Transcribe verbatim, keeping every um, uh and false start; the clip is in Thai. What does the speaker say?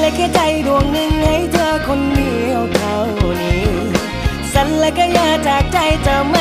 แค่ใจดวงหนึ่งให้เธอคนเดียวเท่านี้สัญญาก็อย่าจากใจจะไม่